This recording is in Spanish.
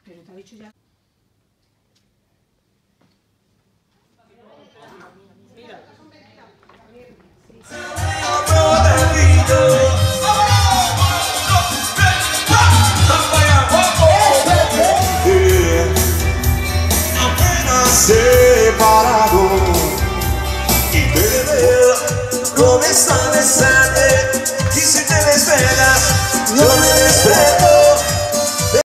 Pero te ha dicho ya. Separado y te veo como esta besarte y si te desvelas yo me desvelo.